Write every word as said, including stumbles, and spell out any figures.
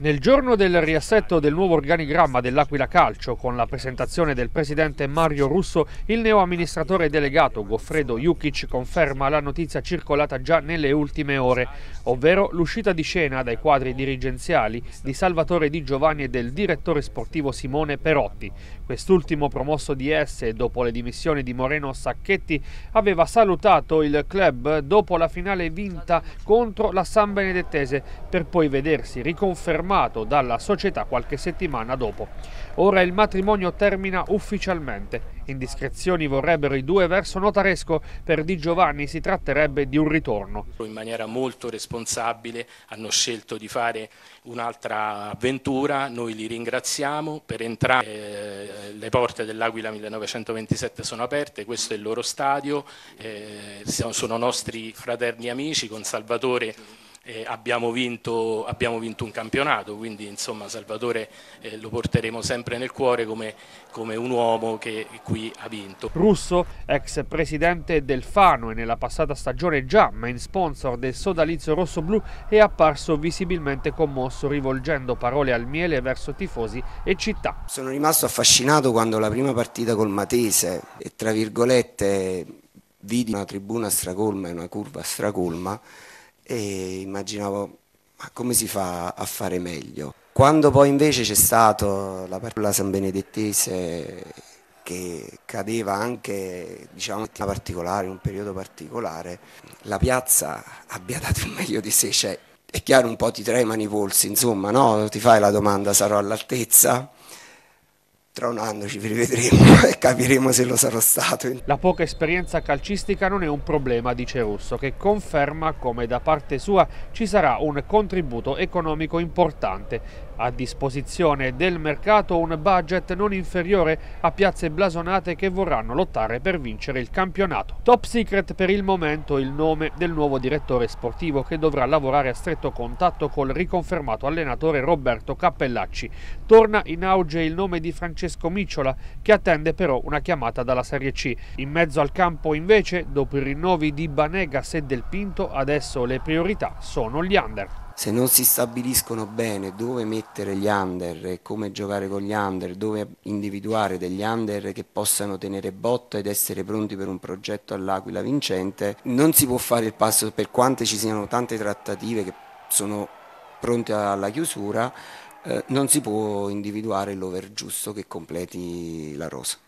Nel giorno del riassetto del nuovo organigramma dell'Aquila Calcio, con la presentazione del presidente Mario Russo, il neo amministratore delegato Goffredo Jukic conferma la notizia circolata già nelle ultime ore, ovvero l'uscita di scena dai quadri dirigenziali di Salvatore Di Giovanni e del direttore sportivo Simone Perotti. Quest'ultimo, promosso di S dopo le dimissioni di Moreno Sacchetti, aveva salutato il club dopo la finale vinta contro la San Benedettese, per poi vedersi riconfermato dalla società qualche settimana dopo. Ora il matrimonio termina ufficialmente. Indiscrezioni vorrebbero i due verso notaresco, per Di Giovanni si tratterebbe di un ritorno. In maniera molto responsabile hanno scelto di fare un'altra avventura, noi li ringraziamo. Per entrare eh, le porte dell'Aquila millenovecentoventisette sono aperte, questo è il loro stadio, eh, sono nostri fraterni amici. Con Salvatore Eh, abbiamo, vinto, abbiamo vinto un campionato, quindi insomma Salvatore eh, lo porteremo sempre nel cuore come, come un uomo che qui ha vinto. Russo, ex presidente del Fano e nella passata stagione già main sponsor del sodalizio rossoblu, è apparso visibilmente commosso, rivolgendo parole al miele verso tifosi e città. Sono rimasto affascinato quando la prima partita col Matese, e tra virgolette vidi una tribuna stracolma e una curva stracolma, e immaginavo, ma come si fa a fare meglio? Quando poi invece c'è stato la partita San Benedettese, che cadeva anche, diciamo, in particolare, in un periodo particolare, la piazza abbia dato il meglio di sé. Cioè, è chiaro, un po' ti tremano i polsi, insomma, no? Ti fai la domanda: sarò all'altezza? Tra un anno ci rivedremo e capiremo se lo sarò stato. La poca esperienza calcistica non è un problema, dice Russo, che conferma come da parte sua ci sarà un contributo economico importante. A disposizione del mercato un budget non inferiore a piazze blasonate che vorranno lottare per vincere il campionato. Top secret per il momento il nome del nuovo direttore sportivo, che dovrà lavorare a stretto contatto col riconfermato allenatore Roberto Cappellacci. Torna in auge il nome di Francesco Micciola, che attende però una chiamata dalla Serie C. In mezzo al campo invece, dopo i rinnovi di Banegas e Del Pinto, adesso le priorità sono gli under. Se non si stabiliscono bene dove mettere gli under e come giocare con gli under, dove individuare degli under che possano tenere botta ed essere pronti per un progetto all'Aquila vincente, non si può fare il passo, per quante ci siano tante trattative che sono pronte alla chiusura, eh, non si può individuare l'over giusto che completi la rosa.